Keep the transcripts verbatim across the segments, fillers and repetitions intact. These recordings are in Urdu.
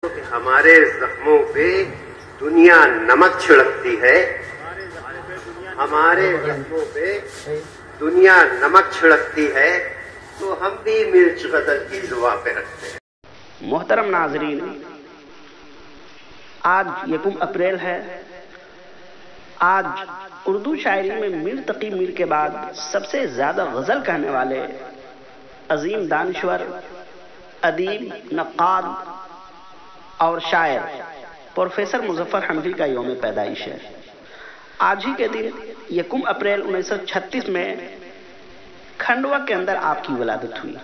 کہ ہمارے زخموں پہ دنیا نمک چھڑکتی ہے، ہمارے زخموں پہ دنیا نمک چھڑکتی ہے تو ہم بھی مرچ غزل کی دعا پہ رکھتے ہیں۔ محترم ناظرین، آج یکم اپریل ہے۔ آج اردو شاعری میں میر تقی میر کے بعد سب سے زیادہ غزل کہنے والے عظیم دانشور، ادیب، نقاد اور شاعر پروفیسر مظفر حنفی کا یوم پیدائش ہے۔ آج ہی کے دن یکم اپریل انیس سو چھتیس میں کھنڈوا کے اندر آپ کی ولادت ہوئی۔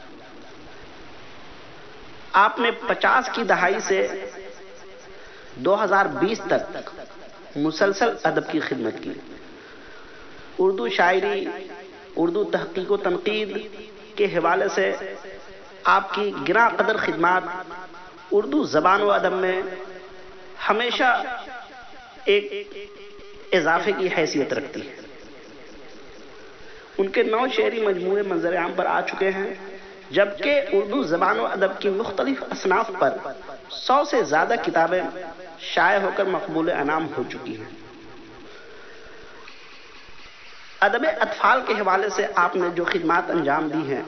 آپ نے پچاس کی دہائی سے دو ہزار بیس تک مسلسل ادب کی خدمت کی۔ اردو شاعری، اردو تحقیق و تنقید کے حوالے سے آپ کی گراں قدر خدمات اردو زبان و ادب میں ہمیشہ ایک اضافے کی حیثیت رکھتی ہے۔ ان کے نو شعری مجموعے منظر عام پر آ چکے ہیں، جبکہ اردو زبان و ادب کی مختلف اصناف پر سو سے زیادہ کتابیں شائع ہو کر مقبول انعام ہو چکی ہیں۔ ادب اطفال کے حوالے سے آپ نے جو خدمات انجام دی ہیں،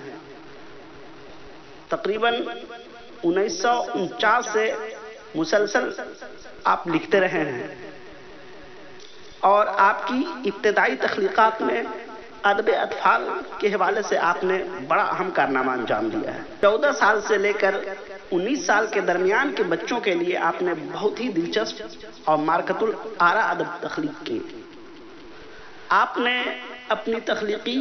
تقریباً انیس سو انچاس سے مسلسل آپ لکھتے رہے ہیں، اور آپ کی ابتدائی تخلیقات میں ادب اطفال کے حوالے سے آپ نے بڑا اہم کارنامہ انجام دیا ہے۔ چودہ سال سے لے کر انیس سال کے درمیان کے بچوں کے لیے آپ نے بہت ہی دلچسپ اور مارکت الآرا ادب تخلیق کی۔ آپ نے اپنی تخلیقی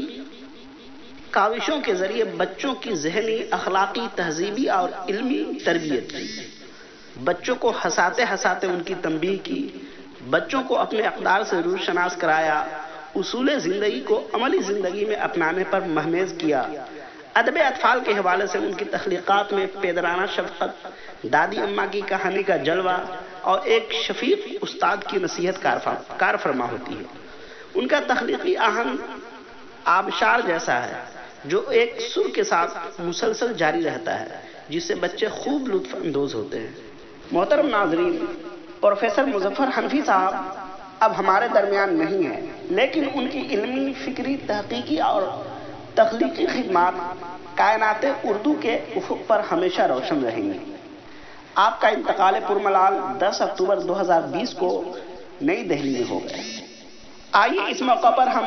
کاوشوں کے ذریعے بچوں کی ذہنی، اخلاقی، تہذیبی اور علمی تربیت کی، بچوں کو ہنساتے ہنساتے ان کی تنبیہ کی، بچوں کو اپنے اقدار سے روشناس کرایا، اصول زندگی کو عملی زندگی میں اپنانے پر مہمیز کیا۔ ادب اطفال کے حوالے سے ان کی تخلیقات میں پیدرانہ شفقت، دادی اماں کی کہانی کا جلوہ اور ایک شفیق استاد کی نصیحت کار فرما ہوتی ہے۔ ان کا تخلیقی آہنگ آبشار جیسا ہے جو ایک سر کے ساتھ مسلسل جاری رہتا ہے، جس سے بچے خوب لطف اندوز ہوتے ہیں۔ محترم ناظرین، پروفیسر مظفر حنفی صاحب اب ہمارے درمیان نہیں ہیں، لیکن ان کی علمی، فکری، تحقیقی اور تخلیقی خدمات کائنات اردو کے افق پر ہمیشہ روشن رہیں گی۔ آپ کا انتقال پرملال دس اکتوبر دو ہزار بیس کو نئی دہلی میں ہو گیا۔ آئیے اس موقع پر ہم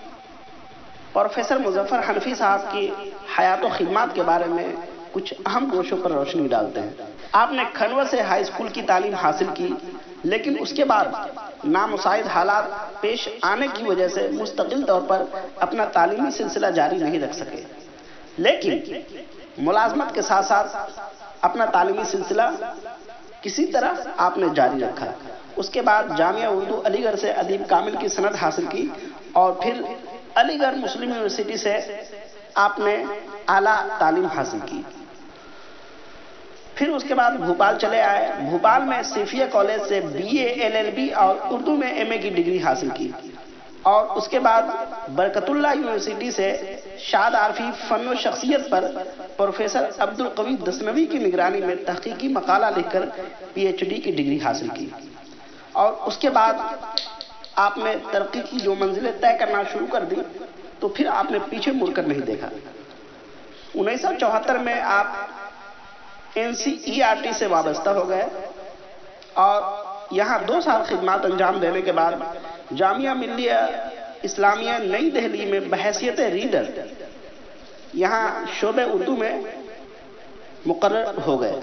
پروفیسر مظفر حنفی صاحب کی حیات و خدمات کے بارے میں کچھ اہم گوشوں پر روشنی ڈالتے ہیں۔ آپ نے کھنڈوا سے ہائی اسکول کی تعلیم حاصل کی، لیکن اس کے بعد نامساعد حالات پیش آنے کی وجہ سے مستقل طور پر اپنا تعلیمی سلسلہ جاری نہیں رکھ سکے، لیکن ملازمت کے ساتھ ساتھ اپنا تعلیمی سلسلہ کسی طرح آپ نے جاری رکھا۔ اس کے بعد جامعہ اردو علی گڑھ سے ادیب کامل کی سند حاصل کی، اور پھر علی گڑھ مسلم یونیورسٹی سے آپ نے اعلیٰ تعلیم حاصل کی۔ پھر اس کے بعد بھوپال چلے آئے۔ بھوپال میں صیفیہ کالج سے B A L L B اور اردو میں ایم اے کی ڈگری حاصل کی، اور اس کے بعد برکت اللہ یونیورسٹی سے شاد عارفی فن و شخصیت پر پروفیسر عبد القوی دسنوی کی نگرانی میں تحقیقی مقالہ لکھ کر پی ایچ ڈی کی ڈگری حاصل کی، اور اس کے بعد آپ نے ترقی کی جو منزلیں طے کرنا شروع کر دی تو پھر آپ نے پیچھے مڑ کر نہیں دیکھا۔ انیس سو چوہتر میں آپ N C E R T سے وابستہ ہو گئے، اور یہاں دو سال خدمات انجام دینے کے بعد جامعہ ملیہ اسلامیہ نئی دہلی میں بحیثیت ریڈر یہاں شعبہ اردو میں مقرر ہو گئے،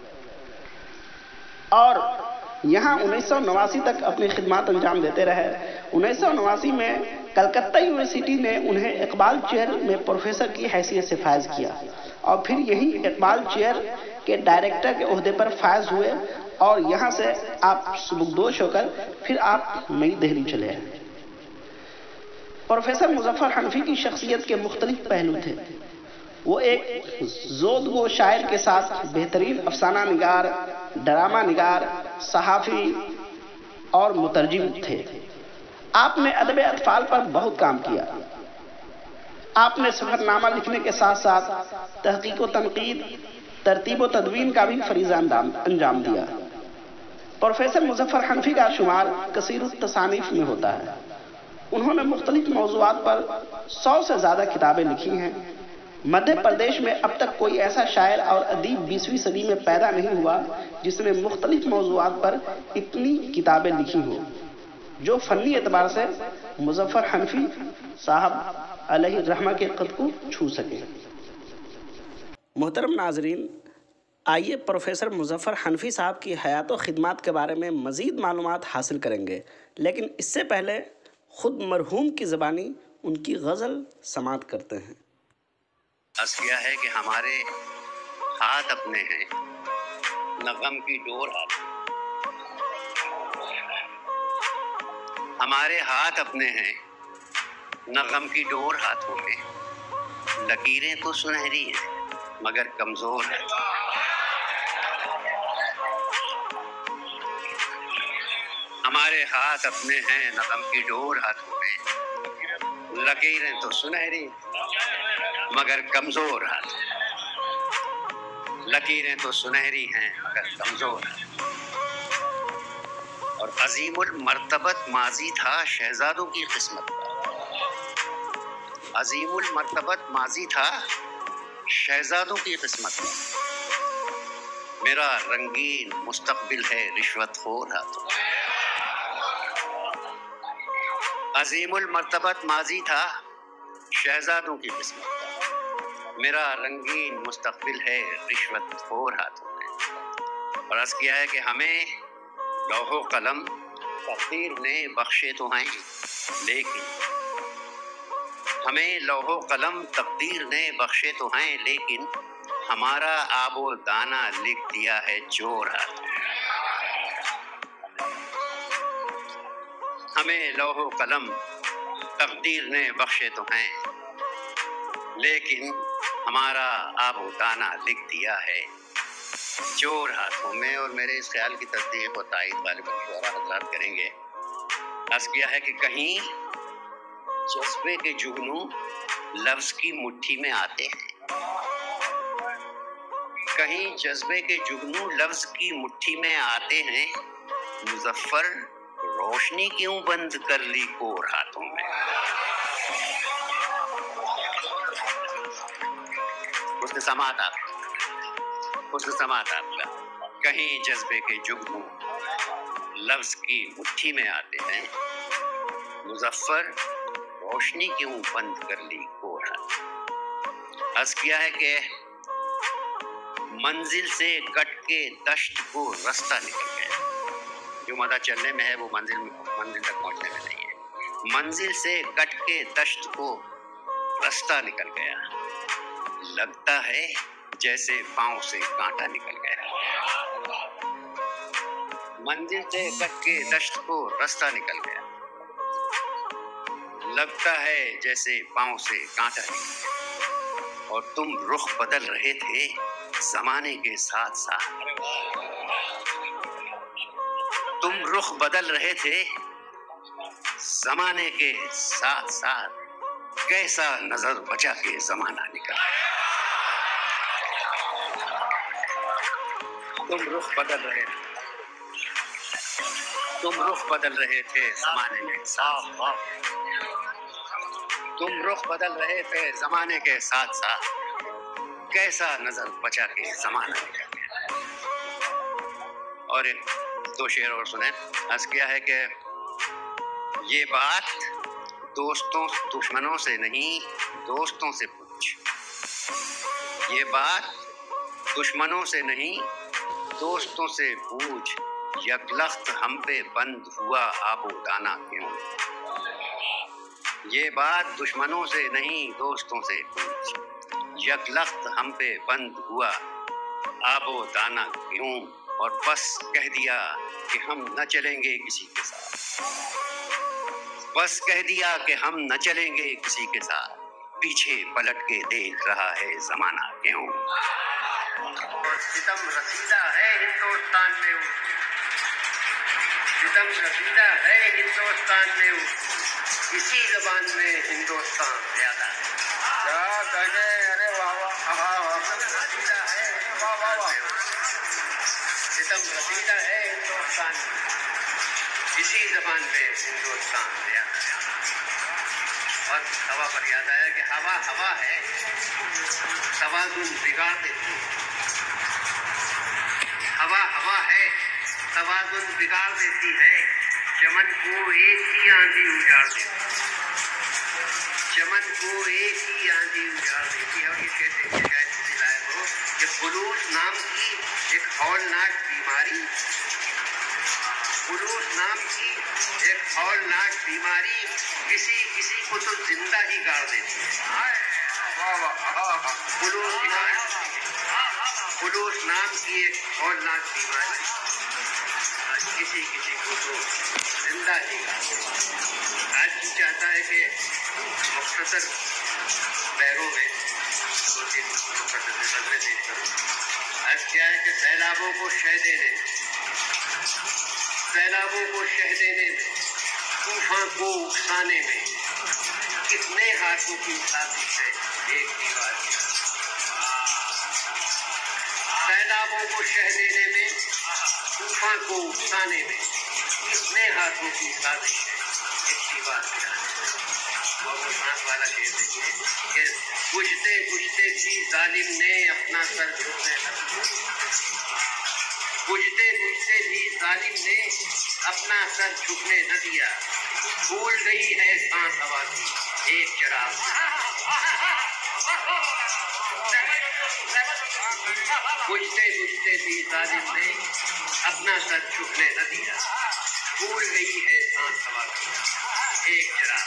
اور یہاں انیس سو نواسی تک اپنی خدمات انجام دیتے رہے۔ انیس سو نواسی میں کلکتہ یونیورسٹی نے انہیں اقبال چیئر میں پروفیسر کی حیثیت سے فائز کیا، اور پھر یہی اقبال چیئر کے ڈائریکٹر کے عہدے پر فائز ہوئے، اور یہاں سے آپ سبکدوش ہو کر پھر آپ نئی دہلی چلے آئے۔ پروفیسر مظفر حنفی کی شخصیت کے مختلف پہلو تھے۔ وہ ایک زودگو شاعر کے ساتھ بہترین افسانہ نگار، ڈرامہ نگار، صحافی اور مترجم تھے۔ آپ نے ادب اطفال پر بہت کام کیا۔ آپ نے سفر نامہ لکھنے کے ساتھ ساتھ تحقیق و تنقید، ترتیب و تدوین کا بھی فریضہ انجام دیا۔ پروفیسر مظفر حنفی کا شمار کثیر التصانیف میں ہوتا ہے۔ انہوں نے مختلف موضوعات پر سو سے زیادہ کتابیں لکھی ہیں۔ مدھیہ پردیش میں اب تک کوئی ایسا شاعر اور ادیب بیسویں صدی میں پیدا نہیں ہوا جس نے مختلف موضوعات پر اتنی کتابیں لکھی ہوں جو فنی اعتبار سے مظفر حنفی صاحب علیہ الرحمہ کے قد کو چھو سکے۔ محترم ناظرین، آئیے پروفیسر مظفر حنفی صاحب کی حیات و خدمات کے بارے میں مزید معلومات حاصل کریں گے، لیکن اس سے پہلے خود مرحوم کی زبانی ان کی غزل سماعت کرتے ہیں۔ عرض کیا ہے کہ ہمارے ہاتھ اپنے ہیں نہ غم کی ڈور ہاتھ، ہمارے ہاتھ اپنے ہیں نہ غم کی ڈور ہاتھوں میں، لکیریں تو سنہری ہیں مگر کمزور ہیں۔ ہمارے ہاتھ اپنے ہیں نہ غم کی ڈور ہاتھوں میں، لکیریں تو سنہری مگر کمزور ہاتھ، لکیریں تو سنہری ہیں مگر کمزور ہیں۔ اور عظیم المرتبت ماضی تھا شہزادوں کی قسمت کا، عظیم المرتبت ماضی تھا شہزادوں کی قسمت کا، میرا رنگین مستقبل ہے رشوت خور ہاتھوں۔ عظیم المرتبت ماضی تھا شہزادوں کی قسمت کا، میرا رنگین مستقبل ہے رشوت خور ہاتھوں میں۔ اور عرض کیا ہے کہ ہمیں لوح و قلم تقدیر نے بخشے تو ہیں، لیکن ہمیں لوح و قلم تقدیر نے بخشے تو ہیں لیکن ہمارا آب و دانہ لکھ دیا ہے چور ہاتھوں میں۔ ہمیں لوح و قلم تقدیر نے بخشے تو ہیں لیکن ہمارا آب و دانہ لکھ دیا ہے چور ہاتھوں میں۔ اور میرے اس خیال کی تصدیق و تائید غالباً شعراء حضرات کریں گے۔ عرض کیا ہے کہ کہیں جذبے کے جگنو لفظ کی مٹھی میں آتے ہیں، کہیں جذبے کے جگنو لفظ کی مٹھی میں آتے ہیں، مظفر روشنی کیوں بند کر لی کور ہاتھوں میں۔ حسن سماعت آپ حسن سماعت آپ کا، کہیں جذبے کے جگنو لفظ کی مٹھی میں آتے ہیں، مظفر روشنی کیوں بند کر لی کور ہاتھوں۔ عرض کیا ہے کہ منزل سے کٹ کے دشت کو رستہ نکل گیا، جو مدہ چلنے میں ہے وہ منزل منزل تک پہنچنے میں نہیں ہے۔ منزل سے کٹ کے دشت کو رستہ نکل گیا، لگتا ہے جیسے پاؤں سے کانٹا نکل گیا۔ منزل سے کٹ کے دشت کو رستہ نکل گیا، لگتا ہے جیسے پاؤں سے کانٹا نکل گیا۔ اور تم رخ بدل رہے تھے زمانے کے ساتھ ساتھ، تم رخ بدل رہے تھے زمانے کے ساتھ ساتھ، کیسا نظر بچا کے زمانہ نکل گیا۔ تم رخ بدل رہے تھے تم رخ بدل رہے تھے زمانے کے ساتھ تم رخ بدل رہے تھے زمانے کے ساتھ ساتھ، کیسا نظر بچا کے زمانہ نکل گیا۔ اور ایک دو شعر اور سنیں۔ عرض کیا ہے کہ یہ بات دوستوں دشمنوں سے نہیں دوستوں سے پوچھ، یہ بات دشمنوں سے نہیں دوستوں سے پوچھ، یک لخت ہم پہ بند ہوا آب و دانہ کیوں۔ یہ بات دشمنوں سے نہیں دوستوں سے پوچھ، یک لخت ہم پہ بند ہوا آب و دانہ کیوں۔ اور بس کہہ دیا کہ ہم نہ چلیں گے کسی کے ساتھ، بس کہہ دیا کہ ہم نہ چلیں گے کسی کے ساتھ، پیچھے پلٹ کے دیکھ رہا ہے زمانہ کیوں۔ ستم رسیدہ ہے ہندوستان میں اس کو، ستم رسیدہ ہے ہندوستان میں اس کو، اسی زبان میں ہندوستان زیادہ ہے۔ ارے واہ واہ، رسیدہ ہے ستم رسیدہ ہے ہندوستان میں، اسی زبان میں ہندوستان دیا گیا۔ اور ہوا پر یاد آیا کہ ہوا ہوا ہے، توازن بگاڑ دیتی ہے۔ ہوا ہوا ہے، توازن بگاڑ دیتی ہے، چمن کو ایک ہی آندھی اجاڑ دیتی ہے، چمن کو ایک ہی آندھی اجاڑ دیتی ہے۔ اور یہ شعر دیکھنے کا اسی لائق ہو کہ خلوص نام کی ایک ہولناک بیماری، خلوص نام کی ایک ہولناک بیماری کسی کسی کو تو زندہ ہی گاڑ دیتی ہے۔ خلوص نام خلوص نام کی ایک ہولناک بیماری کسی کسی کو تو زندہ ہی گاڑ دیتی ہے۔ آج بھی چاہتا ہے کہ مختصر پیروں میں دو تین مختصر نظریں پیش کروں۔ آج کیا ہے کہ سیلابوں کو شہ دینے میں سیلابوں کو شہ دینے میں طوفان کو اکسانے میں کتنے ہاتھوں کی سازش ہے ایک دیوار کی۔ سیلابوں کو شہ دینے میں طوفان کو اکسانے میں کتنے ہاتھوں کی سازش ہے ایک دیوار کی۔ اور وہ سانس والا شعر دیکھیے کہ بجھتے بجھتے بھی ظالم نے اپنا سر جھکنے نہ دیا، بجھتے بجھتے بھی ظالم نے اپنا سر جھکنے نہ دیا، بھول گئی ہے سانس ہوا کی ایک چراغ۔ بجھتے بجھتے بھی ظالم نے اپنا سر جھکنے نہ دیا، بھول گئی ہے سانس ہوا کی ایک چراغ۔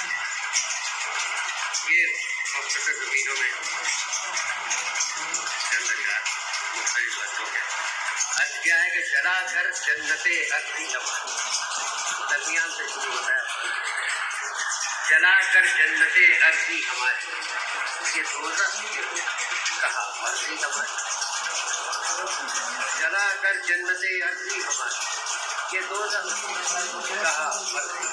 یہ مختصر زمینوں میں چند اشعار مختلف بچوں کے آج کیا ہے کہ جلا کر جنت ارضی ہماری، درمیان سے شروع ہوتا ہے، جلا کر جنت ارضی ہماری، یہ دوزخ کہا ارضی ہماری، جلا کر جنت ارضی ہماری، یہ دوزخ کہا ارضی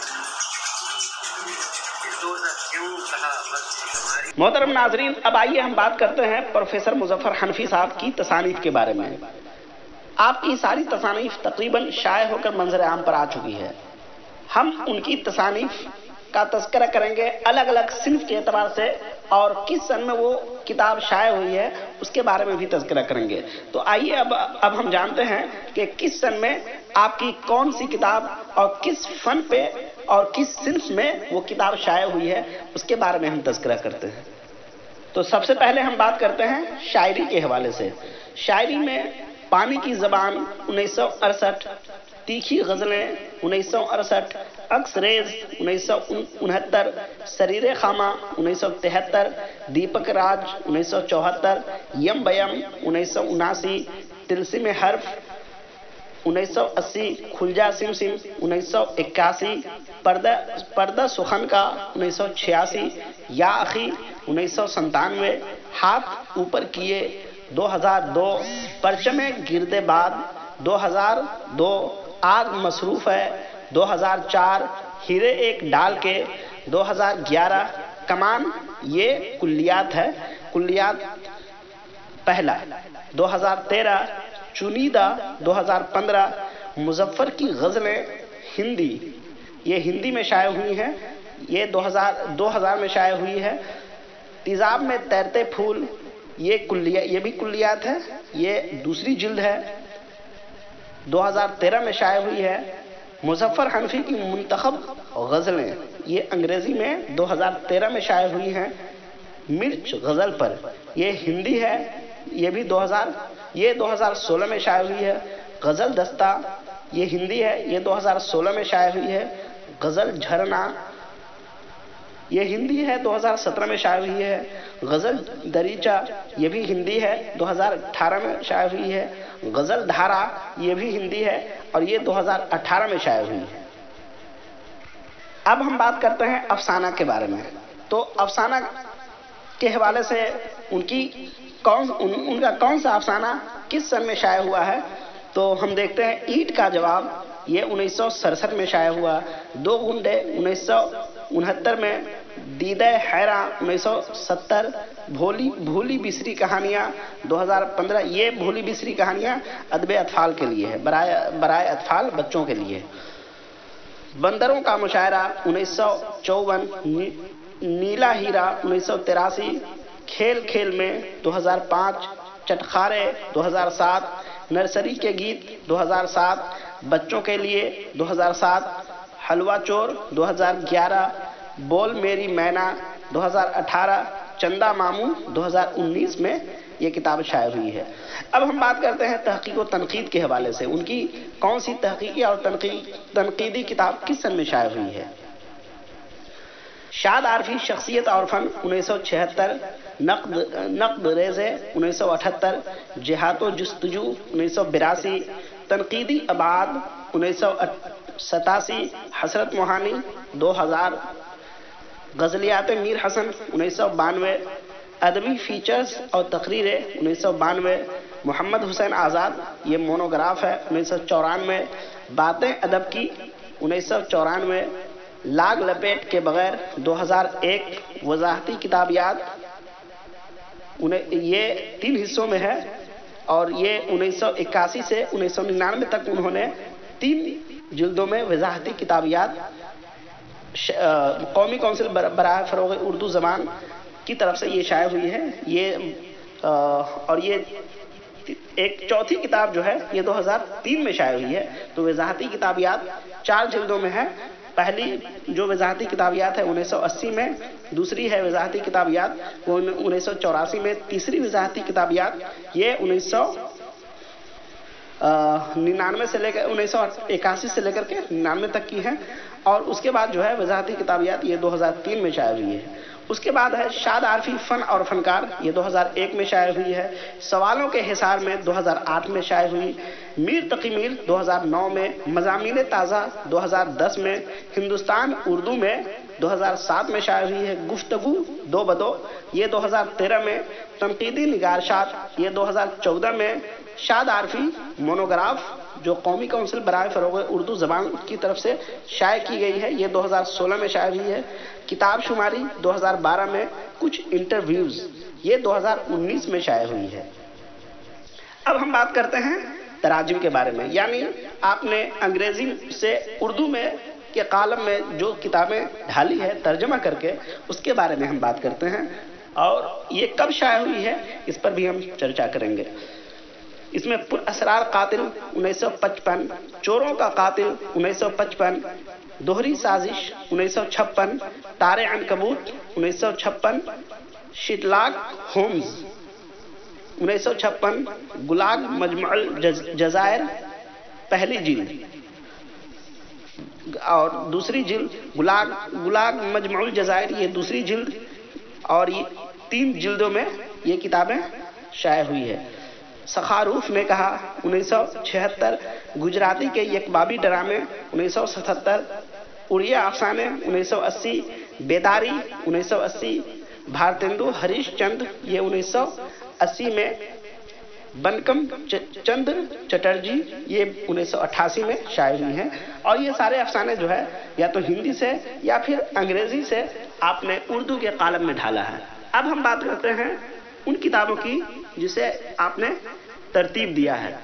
محترم ناظرین، اب آئیے ہم بات کرتے ہیں پروفیسر مظفر حنفی صاحب کی تصانیف کے بارے میں۔ آپ کی ساری تصانیف تقریباً شائع ہو کر منظر عام پر آ چکی ہے۔ ہم ان کی تصانیف کا تذکرہ کریں گے الگ الگ صنف کے اعتبار سے، اور کس سن میں وہ کتاب شائع ہوئی ہے اس کے بارے میں بھی تذکرہ کریں گے۔ تو آئیے اب اب ہم جانتے ہیں کہ کس سن میں آپ کی کون سی کتاب اور کس فن پہ اور کس صنف میں وہ کتاب شائع ہوئی ہے اس کے بارے میں ہم تذکرہ کرتے ہیں۔ تو سب سے پہلے ہم بات کرتے ہیں شاعری کے حوالے سے۔ شاعری میں پانی کی زبان انیس سو اڑسٹھ، تیکھی غزلیں انیس سو اڑسٹھ، عکس ریز انیس سو انہتر، سریر خامہ انیس سو تہتر، دیپک راج انیس سو چوہتر، یم بیم انیس سو اناسی، تلسم حرف انیس سو اسی، کھلجا سم سم انیس سو اکاسی، پردہ پردہ سخن کا انیس سو چھیاسی، یا اخی انیس سو ستانوے، ہاتھ اوپر کیے دو ہزار دو، پرچم گرد باد دو ہزار دو، آگ مصروف ہے دو ہزار چار، ہیرے ایک ڈال کے دو ہزار گیارہ، کمان یہ کلیات ہے، کلیات پہلا دو ہزار تیرہ، چنیدہ دو ہزار پندرہ، مظفر کی غزلیں ہندی یہ ہندی میں شائع ہوئی ہیں، یہ دو ہزار دو ہزار میں شائع ہوئی ہے۔ تیزاب میں تیرتے پھول یہ کلیہ یہ بھی کلیات ہے، یہ دوسری جلد ہے، دو ہزار تیرہ میں شائع ہوئی ہے۔ مظفر حنفی کی منتخب غزلیں یہ انگریزی میں دو ہزار تیرہ میں شائع ہوئی ہیں۔ مرچ غزل پر یہ ہندی ہے، یہ بھی دو ہزار یہ دو ہزار سولہ میں شائع ہوئی ہے۔ غزل دستہ یہ ہندی ہے، یہ دو ہزار سولہ میں شائع ہوئی ہے۔ غزل جھرنا یہ ہندی ہے، دو ہزار سترہ میں شائع ہوئی ہے۔ غزل دریچہ یہ بھی ہندی ہے، دو ہزار اٹھارہ میں شائع ہوئی ہے۔ غزل دھارا یہ بھی ہندی ہے اور یہ دو ہزار اٹھارہ میں شائع ہوئی ہے۔ اب ہم بات کرتے ہیں افسانہ کے بارے میں۔ تو افسانہ کے حوالے سے ان کی کون ان, ان کا کون سا افسانہ کس سن میں شائع ہوا ہے، تو ہم دیکھتے ہیں اینٹ کا جواب یہ انیس سو سڑسٹھ میں شائع ہوا، دو گنڈے انیس سو انہتر میں، دیدہ حیرہ انیس سو ستر، भोली भूली बिसरी कहानियाँ दो हज़ार पंद्रह, ये भूली बिसरी कहानियाँ अदब अतफाल के लिए है, बराए बराए अतफाल बच्चों के लिए। बंदरों का मुशायरा उन्नीस सौ चौवन, नी, नीला हीरा उन्नीस सौ तिरासी, खेल खेल में दो हज़ार पाँच, चटखारे दो हज़ार सात, नर्सरी के गीत दो हज़ार सात, बच्चों के लिए दो हज़ार सात, हलवा चोर दो हज़ार ग्यारह, बोल मेरी मैना दो हज़ार अठारह, चंदा मामू दो हज़ार उन्नीस में ये किताब शाये हुई है। अब हम बात करते हैं तहकीक और तनकीद के हवाले से, उनकी कौन सी तहकीकी और तनकीदी किताब किस सन में शाये हुई है। शाद आरफी शख्सियत और फन उन्नीस सौ छिहत्तर, नक़द नक़द रेज़े उन्नीस सौ अठहत्तर, जिहातो जुस्तजू उन्नीस सौ बिरासी, तनकीदी अबाद उन्नीस सौ सतासी, हसरत मोहानी दो हज़ार, गज़लियात मीर हसन उन्नीस सौ बानवे, अदबी फीचर्स और तकरीरें उन्नीस सौ बानवे, मोहम्मद हुसैन आज़ाद ये मोनोग्राफ है उन्नीस सौ चौरानवे, बातें अदब की उन्नीस सौ चौरानवे, लाग लपेट के बगैर दो हज़ार एक, वजाहती किताबियात ये तीन हिस्सों में है और ये उन्नीस सौ इक्यासी से उन्नीस सौ निन्यानवे तक उन्होंने तीन जिल्दों में वजाहती किताबियात कौमी कौंसिल बराए फ़रोग़ उर्दू ज़बान की तरफ से ये शाये हुई है। ये आ, और ये एक चौथी किताब जो है ये दो हज़ार तीन में शाये हुई है। तो वजाहती किताबियात चार जिल्दों में है। पहली जो वजाहती किताबियात है उन्नीस सौ अस्सी में, दूसरी है वजाहती किताबियात वो उन्नीस सौ चौरासी में, तीसरी वजाहती किताबियात ये उन्नीस सौ निन्यानवे से लेकर उन्नीस सौ इक्यासी से लेकर के निन्यानवे तक की है। और उसके बाद जो है वजाहती किताबियात ये दो हज़ार तीन में शाये हुई है। उसके बाद है शाद आरफी फन और फनकार, ये दो हज़ार एक में शाये हुई है। सवालों के हिसार में दो हज़ार आठ में शाये हुई। मीर तकी मीर दो हज़ार नौ में, मज़ामीन ताज़ा दो हज़ार दस में, हिंदुस्तान उर्दू में दो हज़ार सात में शाये हुई है। गुफ्तगू दो बदो ये दो हज़ार तेरह में, तनकीदी निगारशात ये दो हज़ार चौदह में, शाद आरफी मोनोग्राफ जो कौमी कौंसिल बराए फ़रोग़ उर्दू ज़बान की तरफ से शाये की गई है ये दो हज़ार सोलह में शाये हुई है। किताब शुमारी दो हज़ार बारह में, कुछ इंटरव्यूज़ ये दो हज़ार उन्नीस में शाये हुई है। अब हम बात करते हैं तराजिम के बारे में, यानी आपने अंग्रेजी से उर्दू में के कालम में जो किताबें ढाली है तर्जमा करके, उसके बारे में हम बात करते हैं और ये कब शाये हुई है इस पर भी हम चर्चा करेंगे। इसमें पुरअसरार कातिल उन्नीस सौ पचपन, चोरों का कातिल उन्नीस सौ पचपन, दोहरी साजिश उन्नीस सौ छप्पन, तारे अनकबूत उन्नीस सौ छप्पन, शिटलॉक होम्स उन्नीस सौ छप्पन, गुलाग मजमुअल जज़ायर पहली जिल्द और दूसरी जिल्द, गुलाग गुलाग मजमुअल जज़ायर ये दूसरी जिल्द, और ये तीन जिल्दों में ये किताबें शाये हुई है। सखारूफ ने कहा उन्नीस सौ छिहत्तर, गुजराती के यकबाबी ड्रामे उन्नीस सौ सतहत्तर, उड़िया अफसाने उन्नीस सौ अस्सी, बेदारी उन्नीस सौ अस्सी, भारतेंदु हरीश चंद ये उन्नीस सौ अस्सी में, बनकम चंद्र चटर्जी ये उन्नीस सौ अट्ठासी में शाये हुई हैं। और ये सारे अफसाने जो है या तो हिंदी से या फिर अंग्रेजी से आपने उर्दू के कालम में ढाला है। अब हम बात करते हैं उन किताबों की जिसे आपने तरतीब दिया है।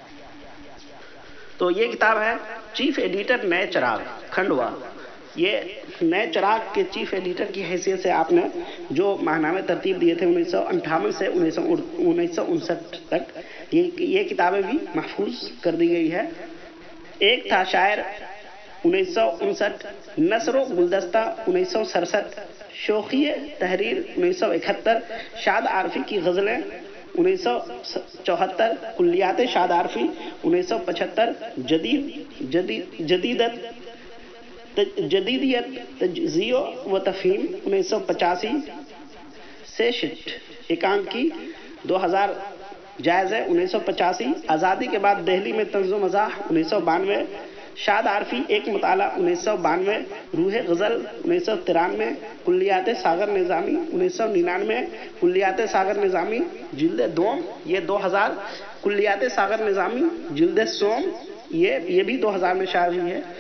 तो ये किताब है चीफ एडिटर नए चिराग खंडवा। ये नए चिराग के चीफ एडिटर की हैसियत से आपने जो माहनामे तरतीब दिए थे उन्नीस सौ अंठावन से उन्नीस सौ उनसठ तक, ये ये किताबें भी महफूज कर दी गई है। एक था शायर उन्नीस सौ उनसठ, नसरो गुलदस्ता उन्नीस सौ सड़सठ, शोखिए तहरीर उन्नीस सौ इकहत्तर, शाद आरफी की गज़लें उन्नीस सौ चौहत्तर, कुल्लियात शाद आरफी उन्नीस सौ पचहत्तर, जदीद जदीद जदीदत जदीदियत तज्ज़ियो व तफ़हीम उन्नीस सौ पचासी, सेशिट एकांकी दो हज़ार, जायज़े उन्नीस सौ पचासी, आज़ादी के बाद दिल्ली में तंज़ो मज़ाह उन्नीस सौ बानवे, शाद आरफी एक मुताला उन्नीस सौ बानवे, रूह गज़ल उन्नीस सौ तिरानवे, कुल्लियात सागर निज़ामी उन्नीस सौ निन्यानवे, कुल्लियात सागर निज़ामी जिल्द दोम ये दो हज़ार, कुल्लियात सागर निज़ामी जिल्द सोम ये ये भी दो हज़ार में शाये हुई है।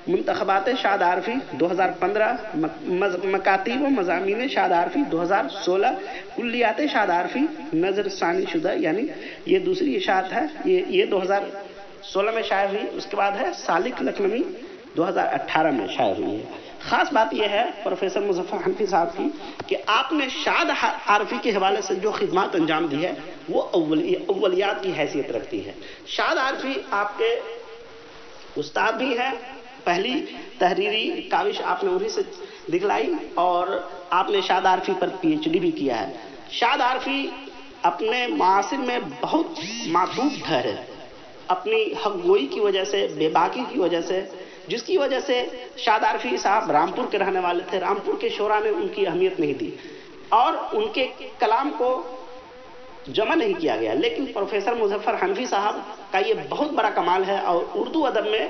منتخبات شاد عارفی دو ہزار پندرہ، مکاتیب و مضامین شاد عارفی دو ہزار سولہ، کلیات شاد عارفی نظر ثانی شدہ، یعنی یہ دوسری اشاعت ہے، یہ یہ دو ہزار سولہ میں شائع ہوئی. اس کے بعد ہے سالک لکھنوی دو ہزار اٹھارہ میں شائع ہوئی ہے. خاص بات یہ ہے پروفیسر مظفر حنفی صاحب کی کہ آپ نے شاد عارفی کے حوالے سے جو خدمات انجام دی ہے وہ اولیات کی حیثیت رکھتی ہے. شاد عارفی آپ کے استاد بھی ہیں، پہلی تحریری کاوش آپ نے انہی سے دکھلائی اور آپ نے شاد عارفی پر پی ایچ ڈی بھی کیا ہے. شاد عارفی اپنے معاصر میں بہت معطوف ٹھہرے اپنی حق گوئی کی وجہ سے، بے باکی کی وجہ سے، جس کی وجہ سے شاد عارفی صاحب رامپور کے رہنے والے تھے. رامپور کے شعراء نے ان کی اہمیت نہیں دی اور ان کے کلام کو جمع نہیں کیا گیا. لیکن پروفیسر مظفر حنفی صاحب کا یہ بہت بڑا کمال ہے اور اردو ادب میں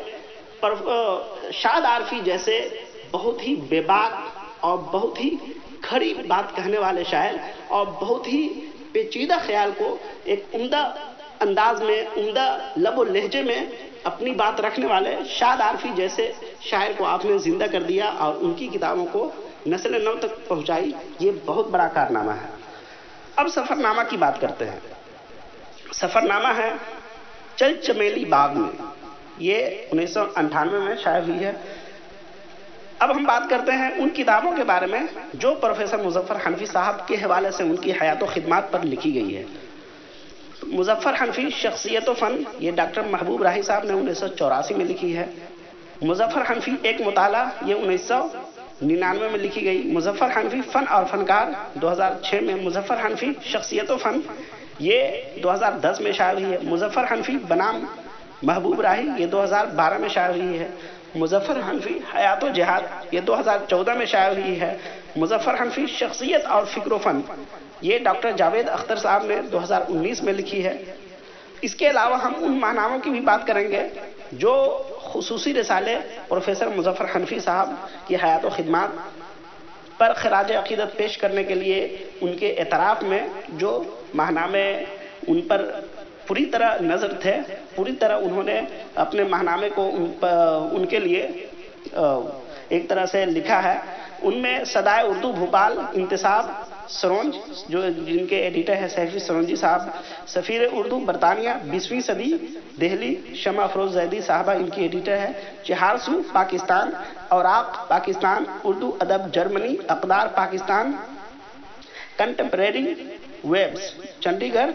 شاد عارفی جیسے بہت ہی بے باک اور بہت ہی کھڑی بات کہنے والے شاعر اور بہت ہی پیچیدہ خیال کو ایک عمدہ انداز میں، عمدہ لب و لہجے میں اپنی بات رکھنے والے شاد عارفی جیسے شاعر کو آپ نے زندہ کر دیا اور ان کی کتابوں کو نسل نو تک پہنچائی. یہ بہت بڑا کارنامہ ہے. اب سفر نامہ کی بات کرتے ہیں. سفر نامہ ہے چل چمیلی باغ میں، یہ انیس سو انٹھانوے میں شائع ہوئی ہے. اب ہم بات کرتے ہیں ان کتابوں کے بارے میں جو پروفیسر مظفر حنفی صاحب کے حوالے سے ان کی حیات و خدمات پر لکھی گئی ہے. مظفر حنفی شخصیت و فن، یہ ڈاکٹر محبوب راہی صاحب نے انیس سو چوراسی میں لکھی ہے. مظفر حنفی ایک مطالعہ، یہ انیس سو ننانوے میں لکھی گئی. مظفر حنفی فن اور فنکار دو ہزار چھ میں. مظفر حنفی شخصیت و فن، یہ دو ہزار دس میں شائع ہوئی ہے. مظفر حنفی بنام محبوب راہی، یہ دو ہزار بارہ میں شائع ہوئی ہے. مظفر حنفی حیات و جہاد، یہ دو ہزار چودہ میں شائع ہوئی ہے. مظفر حنفی شخصیت اور فکر و فن، یہ ڈاکٹر جاوید اختر صاحب نے دو ہزار انیس میں لکھی ہے. اس کے علاوہ ہم ان ماہناموں کی بھی بات کریں گے جو خصوصی رسالے پروفیسر مظفر حنفی صاحب کی حیات و خدمات پر خراج عقیدت پیش کرنے کے لیے ان کے اعتراف میں جو ماہنامے ان پر پوری طرح نظر تھے، پوری طرح انہوں نے اپنے ماہنامے کو ان, ان کے لیے ایک طرح سے لکھا ہے. ان میں صدائے اردو بھوپال انتصاب سرونج، جو جن کے ایڈیٹر ہیں سیفی سرونجی صاحب. سفیر اردو برطانیہ بیسویں صدی دہلی شمع افروز زیدی صاحبہ ان کی ایڈیٹر ہے. چہارسو پاکستان، اوراق پاکستان، اردو ادب جرمنی، اقدار پاکستان، کنٹمپریری ویبس چنڈی گڑھ،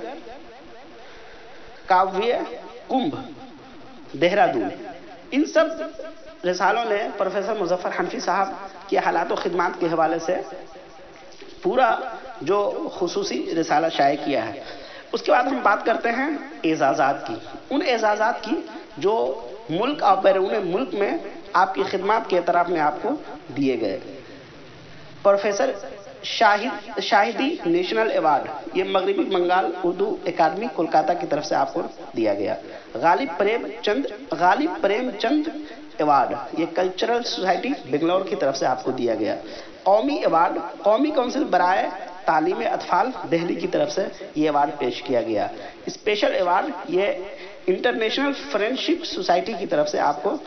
کاویہ کمبھ دہرادون. ان سب رسالوں نے پروفیسر مظفر حنفی صاحب کے حالات و خدمات کے حوالے سے پورا جو خصوصی رسالہ شائع کیا ہے. اس کے بعد ہم بات کرتے ہیں اعزازات کی، ان اعزازات کی جو ملک اور بیرون ملک میں آپ کی خدمات کے اعتراف میں آپ کو دیے گئے. Professor Shahid Shahidi national award, یہ مغربی بنگال اردو اکیڈمی کولکاتہ کی طرف سے آپ کو دیا گیا. غالب پریم چند غالب پریم چند ایوارڈ، یہ کلچرل سوسائٹی بنگلور کی طرف سے آپ کو دیا گیا. قومی ایوارڈ، قومی کونسل برائے تعلیم اطفال دہلی کی طرف سے یہ ایوارڈ پیش کیا گیا. اسپیشل ایوارڈ، یہ انٹرنیشنل فرینڈشپ سوسائٹی کی طرف سے آپ کو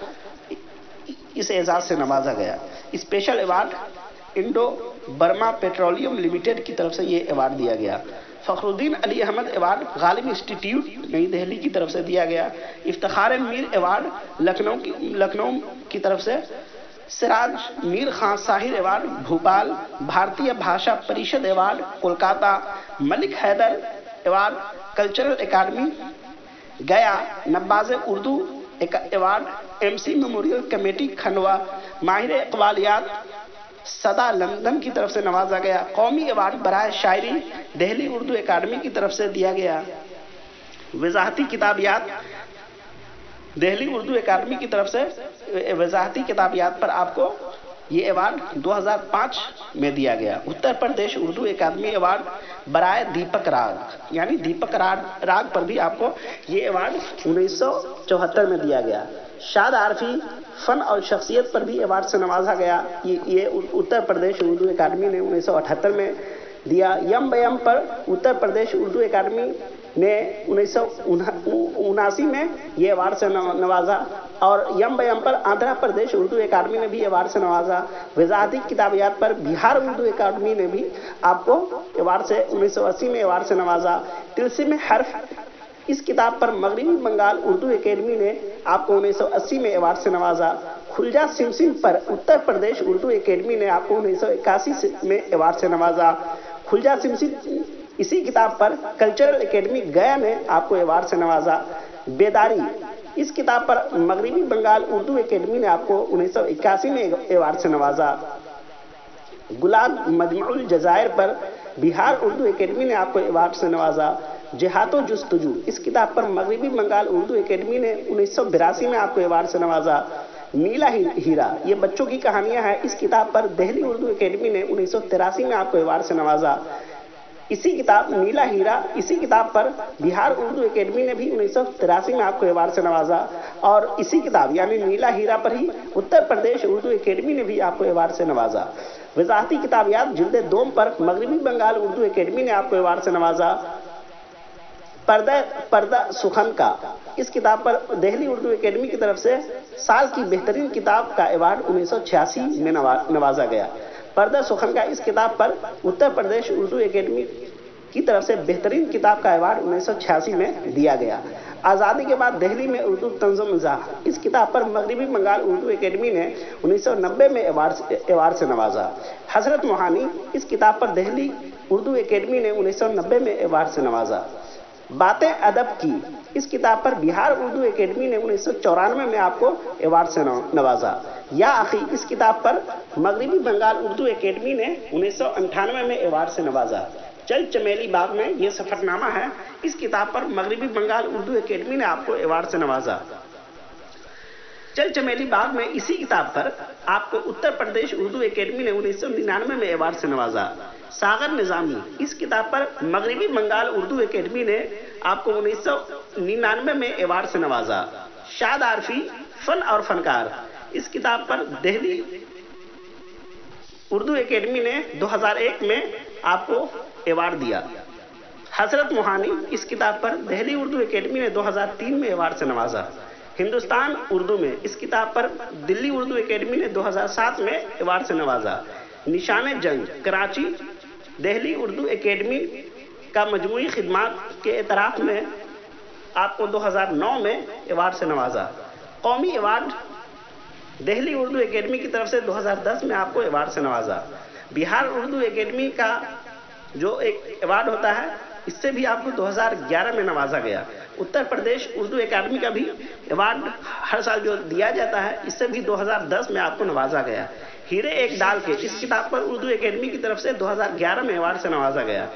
اس اعزاز سے نوازا گیا. Special award Indo Burma petroleum limited کی طرف سے یہ ایوارڈ دیا گیا. Fakhruddin Ali Ahmed award Ghalib institute نئی دہلی کی طرف سے دیا گیا. افتخار میر ایوارڈ لکھنؤ کی لکھنؤ کی طرف سے. Siraj Mir Khan Sahir award Bhopal. Bharatiya Bhasha Parishad award Kolkata. Malik Haider award cultural academy Gaya. Nawaz Urdu award M C memorial committee Khandwa. ماہر اقبالیات صدا لندن کی طرف سے نوازا گیا. قومی ایوارڈ برائے شاعری دہلی اردو اکیڈمی کی طرف سے دیا گیا. وضاحتی کتابیات دہلی اردو اکیڈمی کی طرف سے وضاحتی کتابیات پر آپ کو یہ ایوارڈ دو ہزار پانچ میں دیا گیا. اتر پردیش اردو اکیڈمی ایوارڈ برائے دیپک راگ، یعنی دیپک راگ راگ پر بھی آپ کو یہ ایوارڈ انیس سو چوہتر میں دیا گیا. شاد عارفی فن اور شخصیت پر بھی ایوارڈ سے نوازا گیا. یہ اتر پردیش اردو اکیڈمی نے انیس سو اٹھہتر میں دیا. یم بیم پر اتر پردیش اردو اکیڈمی نے انیس سو اناسی میں یہ ایوارڈ سے نوازا، اور یم بیم پر آندھرا پردیش اردو اکیڈمی نے بھی ایوارڈ سے نوازا۔ وزارتی کتابیات پر بہار اردو اکیڈمی نے بھی آپ کو ایوارڈ سے انیس سو اسی میں ایوارڈ سے نوازا۔ طلسم حرف اس کتاب پر مغربی بنگال اردو اکیڈمی نے آپ کو انیس سو اسی میں ایوارڈ سے نوازا۔ کھلجا سمسم پر اتر پردیش اردو اکیڈمی نے آپ کو انیس سو اکاسی میں ایوارڈ سے نوازا۔ کھلجا سمسم اسی کتاب پر کلچرل اکیڈمی گیا نے آپ کو ایوارڈ سے نوازا۔ بیداری اس کتاب پر مغربی بنگال اردو اکیڈمی نے آپ کو انیس سو اکاسی میں ایوارڈ سے نوازا۔ گلاب مجمع الجزائر پر بہار اردو اکیڈمی نے آپ کو ایوارڈ سے نوازا۔ جہاد و جستجو اس کتاب پر مغربی بنگال اردو اکیڈمی نے انیس سو بیراسی میں آپ کو ایوارڈ سے نوازا۔ نیلا ہیرا یہ بچوں کی کہانیاں ہیں، اس کتاب پر دہلی اردو اکیڈمی نے انیس سو تراسی میں آپ کو ایوارڈ سے نوازا۔ اسی کتاب نیلا ہیرا اسی کتاب پر بہار اردو اکیڈمی نے بھی انیس سو تراسی میں آپ کو ایوارڈ سے نوازا، اور اسی کتاب یعنی نیلا ہیرا پر ہی اتر پردیش اردو اکیڈمی نے بھی آپ کو ایوارڈ سے نوازا۔ وزارتی کتابیات جلد دوم پر مغربی بنگال اردو اکیڈمی نے آپ کو ایوارڈ سے نوازا۔ پردہ پردہ سخن کا اس کتاب پر دہلی اردو اکیڈمی کی طرف سے سال کی بہترین کتاب کا ایوارڈ انیس سو چھیاسی میں نوازا گیا۔ پردہ سخن کا اس کتاب پر اتر پردیش اردو اکیڈمی کی طرف سے بہترین کتاب کا ایوارڈ انیس سو چھیاسی میں دیا گیا۔ آزادی کے بعد دہلی میں اردو طنز و مزاح اس کتاب پر مغربی بنگال اردو اکیڈمی نے انیس سو نبے میں ایوارڈ سے نوازا۔ حضرت موہانی اس کتاب پر دہلی اردو اکیڈمی نے انیس سو نبے میں ایوارڈ سے نوازا۔ باتیں ادب کی اس کتاب پر بہار اردو اکیڈمی نے انیس سو چورانوے میں آپ کو ایوارڈ سے نوازا۔ یا آخی اس کتاب پر مغربی بنگال اردو اکیڈمی نے انیس سو انٹھانوے میں ایوارڈ سے نوازا۔ چل چمیلی باغ میں یہ سفر نامہ ہے، اس کتاب پر مغربی بنگال اردو اکیڈمی نے آپ کو ایوارڈ سے نوازا۔ چل چمیلی باغ میں اسی کتاب پر آپ کو اتر پردیش اردو اکیڈمی نے انیس سو ننانوے میں ایوارڈ سے نوازا۔ ساغر نظامی اس کتاب پر مغربی بنگال اردو اکیڈمی نے آپ کو انیس سو ننانوے میں ایوارڈ سے نوازا۔ شاد عارفی فن اور فنکار اس کتاب پر دہلی اردو اکیڈمی نے دو ہزار ایک میں آپ کو ایوارڈ دیا۔ حضرت موہانی اس کتاب پر دہلی اردو اکیڈمی نے دو ہزار تین میں ایوارڈ سے نوازا۔ ہندوستان اردو میں اس کتاب پر دلی اردو اکیڈمی نے دو ہزار سات میں ایوارڈ سے نوازا۔ نشان جنگ کراچی دہلی اردو اکیڈمی کا مجموعی خدمات کے اعتراف میں آپ کو دو ہزار نو میں ایوارڈ سے نوازا۔ قومی ایوارڈ دہلی اردو اکیڈمی کی طرف سے دو ہزار دس میں آپ کو ایوارڈ سے نوازا۔ بہار اردو اکیڈمی کا جو ایک ایوارڈ ہوتا ہے اس سے بھی آپ کو دو ہزار گیارہ میں نوازا گیا۔ اتر پردیش اردو اکیڈمی کا بھی ایوارڈ ہر سال جو دیا جاتا ہے اس سے بھی دو ہزار دس میں آپ کو نوازا گیا۔ ہیرے ایک ڈال کے اس کتاب پر اردو اکیڈمی کی طرف سے دو ہزار گیارہ میں ایوارڈ سے نوازا گیا۔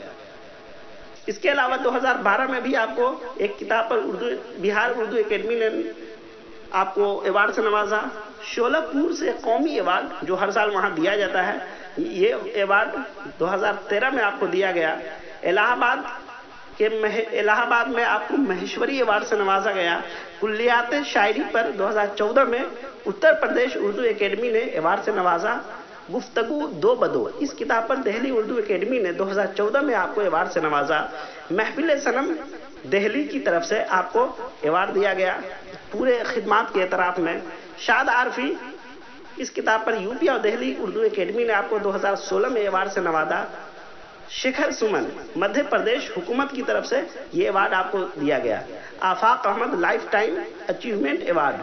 اس کے علاوہ دو ہزار بارہ میں بھی آپ کو ایک کتاب پر اردو بہار اردو اکیڈمی نے آپ کو ایوارڈ سے نوازا۔ شولہ پور سے قومی ایوارڈ جو ہر سال وہاں دیا جاتا ہے، یہ ایوارڈ دو ہزار تیرہ میں آپ کو دیا گیا۔ الہ آباد کے الہ آباد میں آپ کو مہیشوری ایوارڈ سے نوازا گیا۔ کلیات شاعری پر دو ہزار چودہ میں اتر پردیش اردو اکیڈمی نے ایوارڈ سے نوازا۔ گفتگو دو بدو اس کتاب پر دہلی اردو اکیڈمی نے دو ہزار چودہ میں آپ کو ایوارڈ سے نوازا۔ محفل صنم دہلی کی طرف سے آپ کو ایوارڈ دیا گیا پورے خدمات کے اعتراف میں۔ شاد عارفی اس کتاب پر یوپی اور دہلی اردو اکیڈمی نے آپ کو دو ہزار سولہ میں ایوارڈ سے نوازا۔ شکھر سمن مدھیہ پردیش حکومت کی طرف سے یہ ایوارڈ آپ کو دیا گیا۔ Afaq Ahmed lifetime achievement award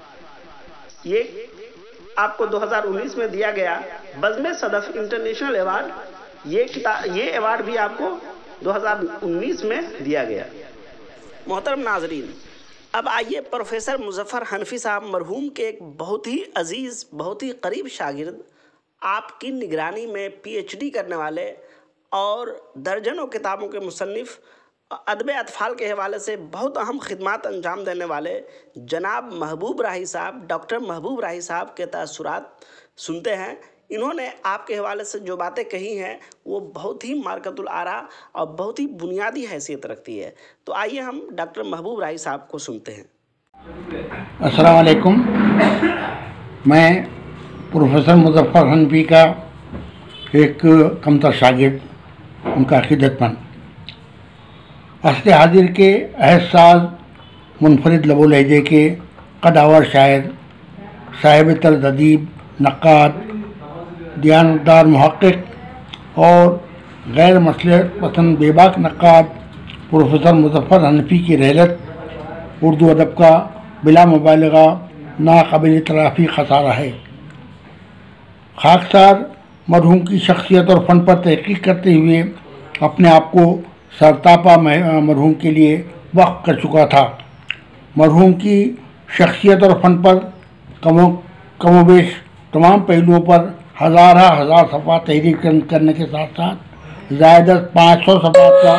یہ آپ کو دو ہزار انیس میں دیا گیا۔ بزم صدف انٹرنیشنل ایوارڈ یہ کتاب یہ ایوارڈ بھی آپ کو دو ہزار انیس میں دیا گیا۔ محترم ناظرین، اب آئیے پروفیسر مظفر حنفی صاحب مرحوم کے ایک بہت ہی عزیز بہت ہی قریب شاگرد، آپ کی نگرانی میں پی ایچ ڈی کرنے والے اور درجنوں کتابوں کے مصنف، ادب اطفال کے حوالے سے بہت اہم خدمات انجام دینے والے جناب محبوب راہی صاحب ڈاکٹر محبوب راہی صاحب کے تاثرات سنتے ہیں۔ انہوں نے آپ کے حوالے سے جو باتیں کہی ہیں وہ بہت ہی مارکت الآراء اور بہت ہی بنیادی حیثیت رکھتی ہے۔ تو آئیے ہم ڈاکٹر محبوب راہی صاحب کو سنتے ہیں۔ السلام علیکم، میں پروفیسر مظفر حنفی کا ایک کمتر شاگرد، ان کا عقیدت مند۔ असर हाजिर के एहसास मुनफरिद लबो लहजे के कदावर शायर, साहिब तर्ज अदीब, नक्काद, दियानतदार मुहक्किक और गैर मसलहत पसंद बेबाक नक्काद प्रोफेसर मुजफ्फर हनफी की रहलत उर्दू अदब का बिला मुबालगा नाकाबिल तराफी खसारा है। खाकसार मरहूम की शख्सियत और फ़न पर तहकीक करते हुए अपने आप को सरतापा मरहूम के लिए वक्फ कर चुका था। मरहूम की शख्सियत और फ़न पर कमो कमोबेश तमाम पहलुओं पर हज़ारा हज़ार सफ़ा तहरीर करने के साथ साथ ज़ायदा पाँच सौ सफ़ात का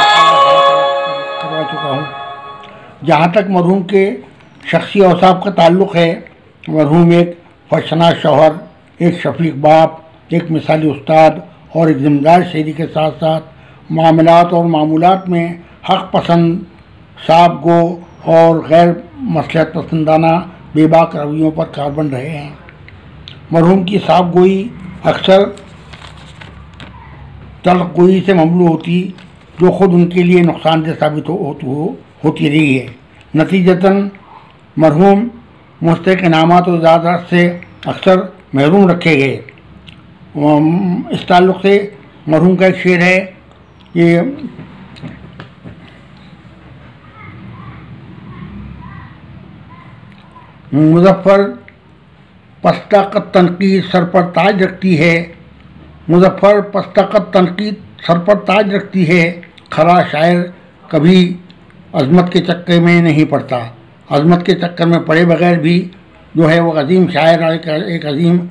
करवा चुका हूँ। जहाँ तक मरहूम के शख्सी औसाफ का ताल्लुक़ है, मरहूम एक फशना शौहर, एक शफीक बाप, एक मिसाली उस्ताद और एक ज़िम्मेदार शहरी के साथ साथ मामलात और मामूलात में हक़ पसंद, साफ गो और गैर मसलहत पसंदाना बेबाक रवैयों पर कारबंद रहे हैं। मरहूम की साफ गोई अक्सर तल्ख गोई से ममलू होती, जो ख़ुद उनके लिए नुकसानदेह साबित हो, हो, होती रही है। नतीजतन मरहूम मुस्तहिक़ इनामात और इजाज़त से अक्सर महरूम रखे गए। इस ताल्लुक़ से मरहूम का एक शेर है कि मुजफ्फर पस्ताकत तनकीद सर पर ताज रखती है, मुजफ्फर पस्ताकत तनकीद सर पर ताज रखती है, खरा शायर कभी अज़मत के चक्कर में नहीं पड़ता। अज़मत के चक्कर में पड़े बगैर भी जो है वो अजीम शायर और एक अजीम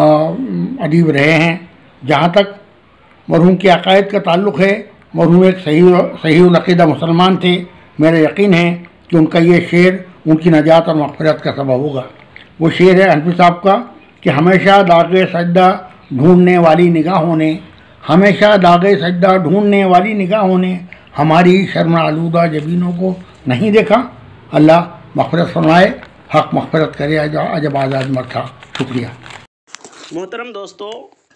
अदीब रहे हैं। जहाँ तक मरहूम के अकायद का ताल्लुक़ है, मरहूम एक सही सही अक़ीदा मुसलमान थे। मेरा यकीन है कि उनका ये शेर उनकी नजात और मग़फ़िरत का सबब होगा। वो शेर है हनफी साहब का कि हमेशा दागे सजदा ढूंढने वाली निगाहों ने, हमेशा दागे सजदा ढूंढने वाली निगाहों ने हमारी शर्म आलूदा जबीनों को नहीं देखा। अल्लाह मग़फ़िरत फरमाए, हक़ मग़फ़िरत करे अजब आज़ाद मर था। शुक्रिया। मोहतरम दोस्तों,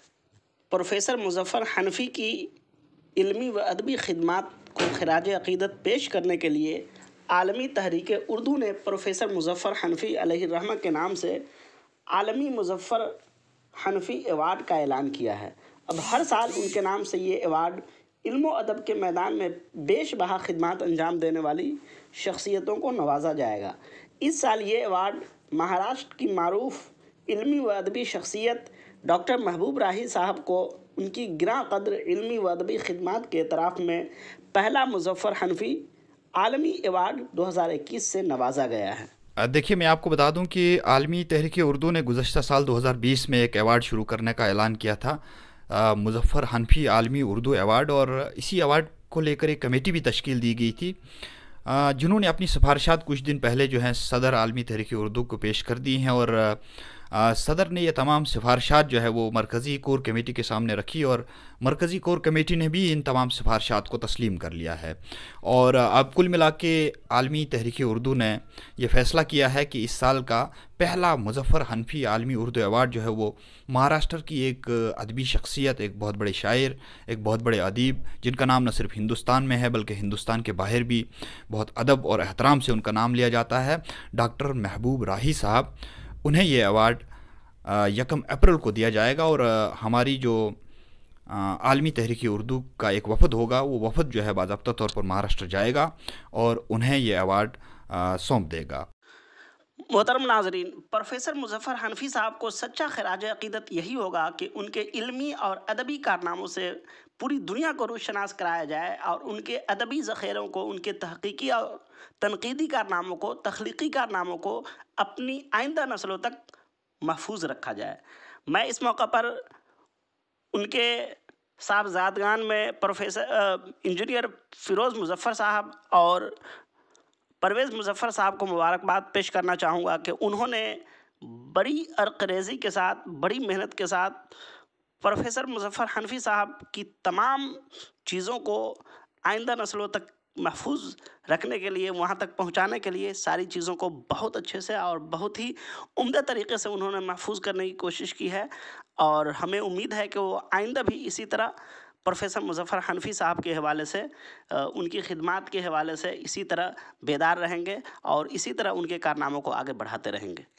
प्रोफेसर मुजफ्फ़र हनफी की इल्मी व अदबी खिदमात को खिराज अक़ीदत पेश करने के लिए आलमी तहरीक उर्दू ने प्रोफेसर मुजफ्फ़र हनफी अलैहिर्रहमा के नाम से आलमी मुजफ्फ़र हनफी अवार्ड का ऐलान किया है। अब हर साल उनके नाम से ये अवार्ड इल्म अदब के मैदान में बेशबहा खिदमात अंजाम देने वाली शख्सियतों को नवाजा जाएगा। इस साल ये अवार्ड महाराष्ट्र की मारूफ इल्मी व अदबी शख्सियत डॉक्टर महबूब राही साहब को उनकी गिरां कद्र इल्मी व अदबी खिदमात के एतराफ़ में पहला मुजफ्फ़र हनफी आलमी अवार्ड दो हज़ार इक्कीस से नवाजा गया है। देखिए, मैं आपको बता दूं कि आलमी तहरीक उर्दू ने गुज़श्ता साल दो हज़ार बीस में एक अवार्ड शुरू करने का ऐलान किया था, मुजफ्फ़र हनफी आलमी उर्दू अवार्ड, और इसी अवार्ड को लेकर एक कमेटी भी तश्कील दी गई थी, जिन्होंने अपनी सिफारिशात कुछ दिन पहले जो हैं सदर आलमी तहरीक उर्दू को पेश कर दी हैं। और आ, सदर ने ये तमाम सिफारिशात जो है वो मरकज़ी कोर कमेटी के सामने रखी, और मरकज़ी कोर कमेटी ने भी इन तमाम सिफारिशात को तस्लीम कर लिया है। और अब कुल मिला के आलमी तहरीक उर्दू ने ये फ़ैसला किया है कि इस साल का पहला मुजफ्फ़र हनफी आलमी उर्दू अवार्ड जो है वो महाराष्ट्र की एक अदबी शख्सियत, एक बहुत बड़े शायर, एक बहुत बड़े अदीब, जिनका नाम न सिर्फ हिंदुस्तान में है बल्कि हिंदुस्तान के बाहर भी बहुत अदब और एहतराम से उनका नाम लिया जाता है, डॉक्टर महबूब राही साहब, उन्हें ये अवार्ड यकम अप्रैल को दिया जाएगा। और हमारी जो आलमी तहरीक उर्दू का एक वफ़द होगा, वो वफ़द जो है बाज़ाब्ता तौर पर महाराष्ट्र जाएगा और उन्हें ये अवार्ड सौंप देगा। मोहतरम नाज़रीन, प्रोफेसर मुजफ्फ़र हनफी साहब को सच्चा खिराज अक़ीदत यही होगा कि उनके इल्मी और अदबी कारनामों से पूरी दुनिया को रोशनास कराया जाए और उनके अदबी ज़ख़ीरों को, उनके तहक़ीक़ी और तनक़ीदी कारनामों को, तख्लीक़ी कारनामों को अपनी आइंदा नस्लों तक महफूज रखा जाए। मैं इस मौका पर उनके साहबजादगान में प्रोफेसर इंजीनियर फ़िरोज़ मुजफ्फ़र साहब और परवेज़ मुजफ्फ़र साहब को मुबारकबाद पेश करना चाहूँगा कि उन्होंने बड़ी अर्क़रेज़ी के साथ, बड़ी मेहनत के साथ प्रोफेसर मुजफ्फ़र हनफी साहब की तमाम चीज़ों को आइंदा नस्लों तक महफूज रखने के लिए, वहाँ तक पहुँचाने के लिए सारी चीज़ों को बहुत अच्छे से और बहुत ही उम्दा तरीक़े से उन्होंने महफूज करने की कोशिश की है। और हमें उम्मीद है कि वो आइंदा भी इसी तरह پروفیسر مظفر حنفی صاحب کے حوالے سے، ان کی خدمات کے حوالے سے اسی طرح بیدار رہیں گے اور اسی طرح ان کے کارناموں کو آگے بڑھاتے رہیں گے۔